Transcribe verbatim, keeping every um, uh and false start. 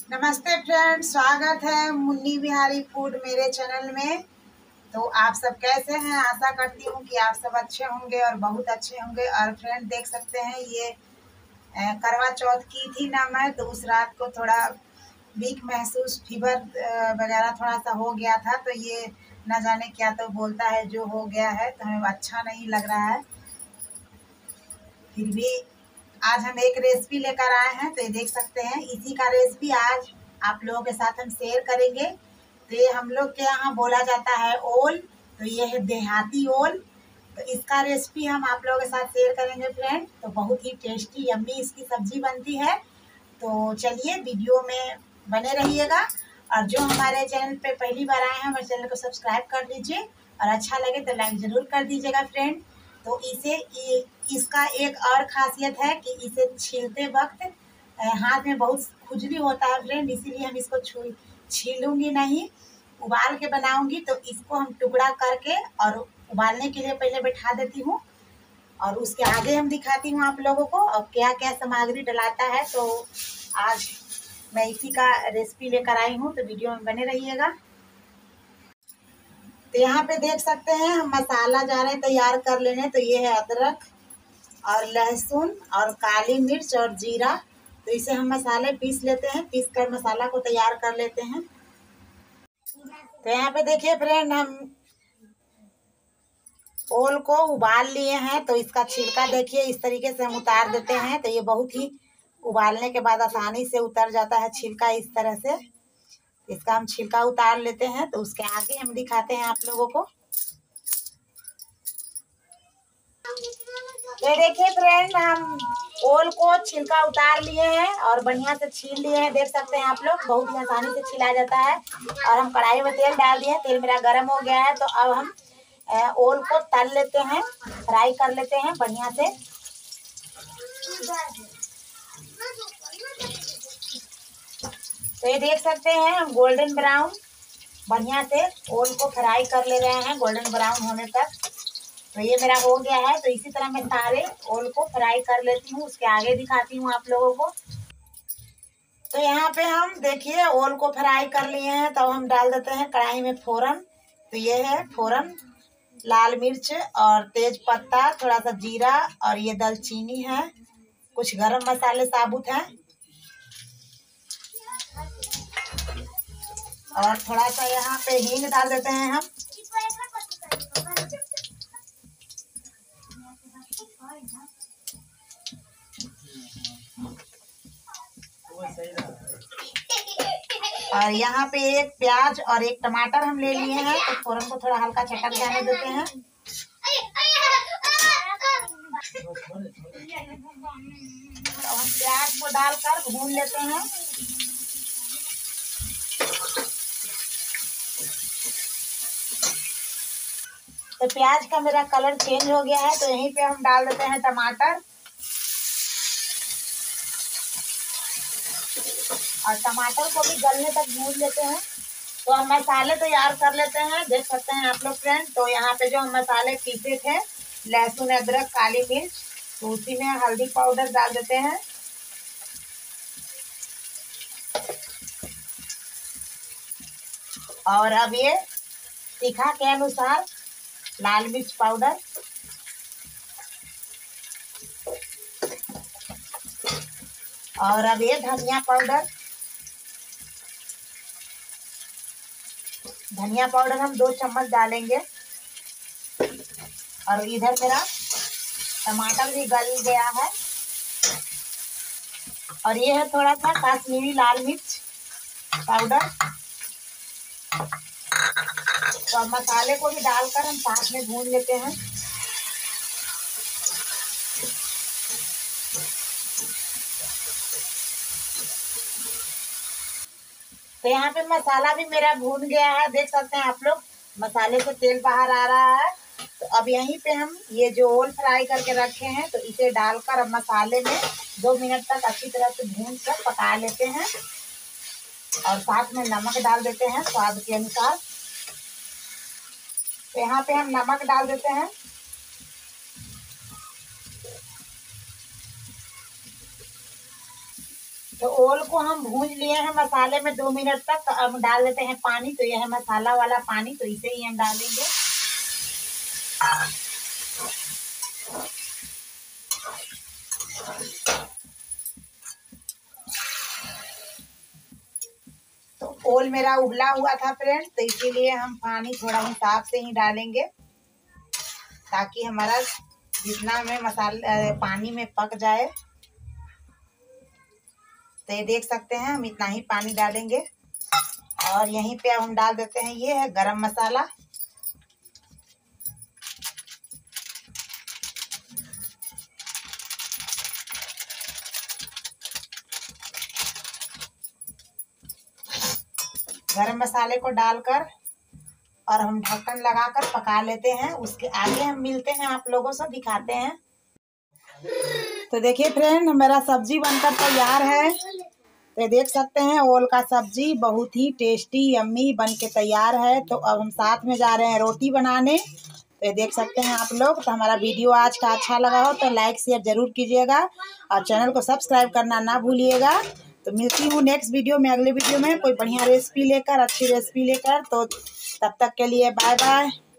नमस्ते फ्रेंड्स, स्वागत है मुन्नी बिहारी फूड मेरे चैनल में। तो आप सब कैसे हैं? आशा करती हूँ कि आप सब अच्छे होंगे और बहुत अच्छे होंगे। और फ्रेंड देख सकते हैं ये अ, करवा चौथ की थी ना मैं, तो उस रात को थोड़ा वीक महसूस, फीवर वगैरह थोड़ा सा हो गया था। तो ये न जाने क्या तो बोलता है, जो हो गया है तो हमें अच्छा नहीं लग रहा है। फिर भी आज हम एक रेसिपी लेकर आए हैं, तो ये देख सकते हैं इसी का रेसिपी आज आप लोगों के साथ हम शेयर करेंगे। तो ये हम लोग के यहाँ बोला जाता है ओल, तो ये है देहाती ओल। तो इसका रेसिपी हम आप लोगों के साथ शेयर करेंगे फ्रेंड। तो बहुत ही टेस्टी यम्मी इसकी सब्जी बनती है। तो चलिए वीडियो में बने रहिएगा। और जो हमारे चैनल पे पहली बार आए हैं, हमारे चैनल को सब्सक्राइब कर लीजिए और अच्छा लगे तो लाइक ज़रूर कर दीजिएगा फ्रेंड। तो इसे इसका एक और खासियत है कि इसे छीलते वक्त हाथ में बहुत खुजली होता है फ्रेंड, इसीलिए हम इसको छू छीलूंगी नहीं, उबाल के बनाऊंगी। तो इसको हम टुकड़ा करके और उबालने के लिए पहले बैठा देती हूँ और उसके आगे हम दिखाती हूँ आप लोगों को और क्या क्या सामग्री डलाता है। तो आज मैं इसी का रेसिपी लेकर आई हूँ, तो वीडियो में बने रहिएगा। तो यहाँ पे देख सकते हैं हम मसाला जा रहे हैं तैयार कर लेने। तो ये है अदरक और लहसुन और काली मिर्च और जीरा। तो इसे हम मसाले पीस लेते हैं, पीस कर मसाला को तैयार कर लेते हैं। तो यहाँ पे देखिए फ्रेंड, हम ओल को उबाल लिए हैं। तो इसका छिलका देखिए इस तरीके से हम उतार देते हैं। तो ये बहुत ही उबालने के बाद आसानी से उतर जाता है छिलका इस तरह से। इसका हम छिलका उतार लेते हैं। तो उसके आगे हम दिखाते हैं आप लोगों को। ये देखिए फ्रेंड, हम ओल को छिलका उतार लिए हैं और बढ़िया से छील लिए हैं। देख सकते हैं आप लोग, बहुत ही आसानी से छिला जाता है। और हम कढ़ाई में तेल डाल दिए हैं, तेल मेरा गर्म हो गया है। तो अब हम ओल को तल लेते हैं, फ्राई कर लेते हैं बढ़िया से। तो ये देख सकते हैं हम गोल्डन ब्राउन बढ़िया से ओल को फ्राई कर ले रहे हैं, गोल्डन ब्राउन होने तक। तो ये मेरा हो गया है। तो इसी तरह मैं सारे ओल को फ्राई कर लेती हूँ, उसके आगे दिखाती हूँ आप लोगों को। तो यहाँ पे हम देखिए ओल को फ्राई कर लिए हैं। तो हम डाल देते हैं कढ़ाई में फोरन। तो ये है फोरन, लाल मिर्च और तेज पत्ता, थोड़ा सा जीरा और ये दालचीनी है, कुछ गरम मसाले साबुत हैं और थोड़ा सा यहाँ पे हींग डाल देते हैं हम। और यहाँ पे एक प्याज और एक टमाटर हम ले लिए हैं। तो फोरन को थोड़ा हल्का चटक जाने देते हैं। तो हम प्याज को डालकर भून लेते हैं। तो प्याज का मेरा कलर चेंज हो गया है। तो यहीं पे हम डाल देते हैं टमाटर और टमाटर को भी गलने तक भून लेते हैं। तो हम मसाले तैयार कर लेते हैं, देख सकते हैं आप लोग फ्रेंड। तो यहाँ पे जो हम मसाले पीसे थे, लहसुन, अदरक, काली मिर्च, तो उसी में हल्दी पाउडर डाल देते हैं। और अब ये तीखा के अनुसार लाल मिर्च पाउडर और अब ये धनिया पाउडर। धनिया पाउडर हम दो चम्मच डालेंगे। और इधर मेरा टमाटर भी गल गया है। और ये है थोड़ा सा कश्मीरी लाल मिर्च पाउडर। तो अब मसाले को भी डालकर हम साथ में भून लेते हैं। तो यहाँ पे मसाला भी मेरा भून गया है, देख सकते हैं आप लोग, मसाले से तेल बाहर आ रहा है। तो अब यहीं पे हम ये जो ओल फ्राई करके रखे हैं, तो इसे डालकर अब मसाले में दो मिनट तक अच्छी तरह से भून कर पका लेते हैं। और साथ में नमक डाल देते हैं स्वाद के अनुसार। तो यहाँ पे हम नमक डाल देते हैं। तो ओल को हम भून लिए हैं मसाले में दो मिनट तक। तो अब डाल देते हैं पानी। तो यह है मसाला वाला पानी, तो इसे ही हम डालेंगे। तो ओल मेरा उबला हुआ था फ्रेंड, तो इसीलिए हम पानी थोड़ा हिसाब से ही डालेंगे, ताकि हमारा जितना में मसाले पानी में पक जाए। तो ये देख सकते हैं हम इतना ही पानी डालेंगे। और यहीं पे अब हम डाल देते हैं, ये है गरम मसाला। गरम मसाले को डालकर और हम ढक्कन लगाकर पका लेते हैं। उसके आगे हम मिलते हैं, आप लोगों से दिखाते हैं। तो देखिए फ्रेंड, मेरा सब्जी बनकर तैयार है। तो देख सकते हैं ओल का सब्जी बहुत ही टेस्टी यम्मी बन के तैयार है। तो अब हम साथ में जा रहे हैं रोटी बनाने। तो ये देख सकते हैं आप लोग। तो हमारा वीडियो आज का अच्छा लगा हो तो लाइक शेयर जरूर कीजिएगा और चैनल को सब्सक्राइब करना ना भूलिएगा। तो मिलती हूँ नेक्स्ट वीडियो में, अगले वीडियो में कोई बढ़िया रेसिपी लेकर, अच्छी रेसिपी लेकर। तो तब तक के लिए बाय बाय।